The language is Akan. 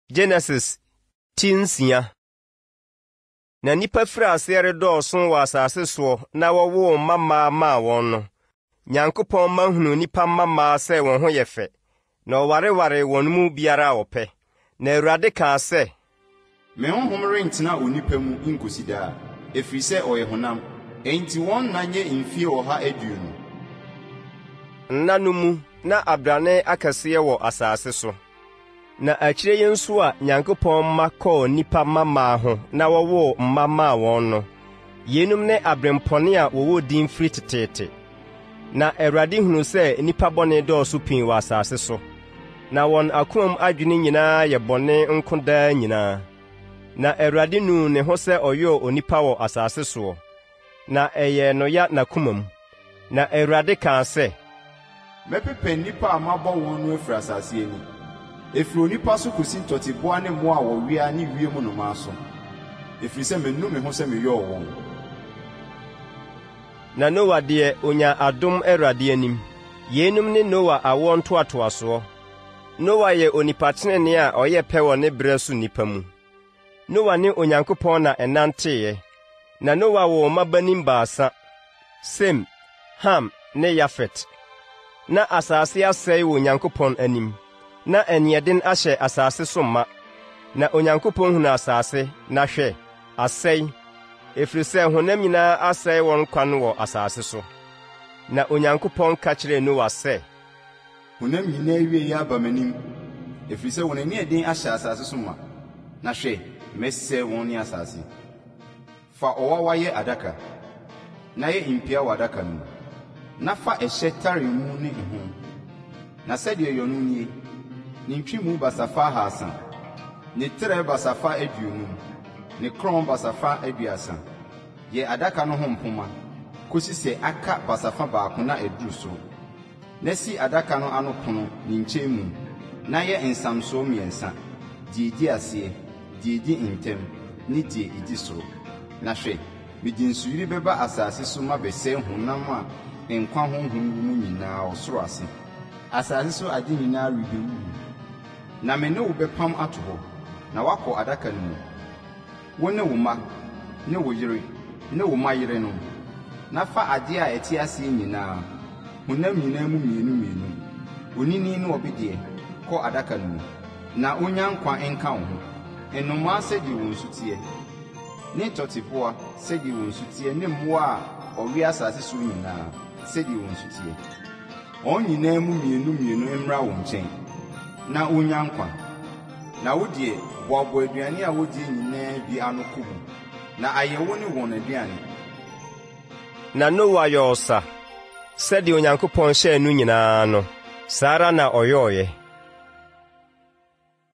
Genesis tinsia. Na nipa fra asere dɔɔso wɔ asase so na wɔwo mama ma wɔn no. Nyankopɔn mahunu nipa mama sɛ wɔn ho yɛ fɛ, na ɔwareware wɔn mu biara ɔpɛ. Na Awurade kaa sɛ, me honhom rentena onipa mu nkosi daa, ɛfiri sɛ ɔyɛ honam, enti wɔn na nyɛ mfie 120. Nna no mu na abrane akɛseɛ wɔ asase so. Na akyire yɛn nso a Nyankopɔn ma kɔɔ nipa mama ho na wɔwo mama wɔn no. Yenum ne abrempɔne a wɔwɔ din firi teteete. Na Awurade hunu sɛ nipa bɔne dɔɔso pii wɔ asase so. Na wɔn akomam adwene nyinaa yɛ bɔne nko daa nyinaa. Na Awurade nu ne ho sɛ ɔyɛɛ onipa wɔ asase so. Na ɛyɛ no ya n'akomam. Na Awurade kaa sɛ, mɛpepa nipa a mabɔ wɔn no afiri asase ani. Efiri onipa so kosi ntɔteboa ne mmoa a wɔwea ne wiem nnomaa so. Efiri sɛ mennu me ho sɛ meyɔɔ wɔn. Na Noa deɛ onya adom Awurade anim. Yenum ne Noa awo ntoatoasoɔ. Noa yɛ onipa tenenee a ɔyɛ pɛ wɔ ne brɛ so nipa mu. Noa ne Onyankopɔn na ɛnanteeɛ. Na Noa wɔ mmabanim 3, Sem, Ham ne Yafet. Na asase asɛe wɔ Onyankopɔn anim. Na ɛneɛden ahyɛ asase so ma. Na Onyankopɔn hunu asase, na hwɛ, asɛe, ɛfiri sɛ honam nyinaa asɛe wɔn kwan wɔ asase so. Na Onyankopɔn ka kyerɛɛ Noa sɛ, honam nyinaa wie aba m'anim, ɛfiri sɛ wɔn ani ɛden ahyɛ asase so ma. Na hwɛ, mɛsɛe wɔn ne asase. Fa ɔwawa yɛ adaka, na yɛ mpia wɔ adaka no mu. Na fa ɛhyɛ tare mu ne ho. Na sɛdeɛ yɛ no nie, ne ntwimu basafa 300, ne trɛ basafa 50, ne kron basafa 30. Yɛ adaka no ho mpoma, kosi sɛ aka basafa baako na aduru so. Na si adaka no ano pono ne nkyɛn mu, na yɛ nsamso 3, die di aseɛ, die di ntɛm, ne die edi soro. Na hwɛ, mede nsuyiri bɛba asase so ma bɛsɛe honam a nkwa honhom mu nyinaa ɔsoro ase. Asase so ade nyinaa rebɛwu. Na me ne wo bɛpam ato hɔ, na wakɔ adaka no mu. Wo ne wo ma, ne wo yere, ne wo ma yere no. Na fa ade a ɛte aseɛ nyinaa, honam nyinaa mu mmienu, onini ne ɔbedeɛ, kɔ adaka no mu. Na onya nkwa nka wo ho. Nnomaa sɛdeɛ wɔn nsu teɛ, ne tɔteboa sɛdeɛ wɔn nsu teɛ, ne mmoa a ɔwe asase so nyinaa sɛdeɛ wɔn nsu teɛ. Wɔn nyinaa mu mmienu mmra wo nkyɛn, na onya nkwa. Na wo deɛ, boaboa aduane a wodie nyinaa bi ano kɔ mu, na ayɛwo ne wɔn aduane. Na Noa yɛ ɔsa, sɛdeɛ Onyankopɔn hyɛɛ no nyinaa no, saa ara na ɔyɛɔyɛ.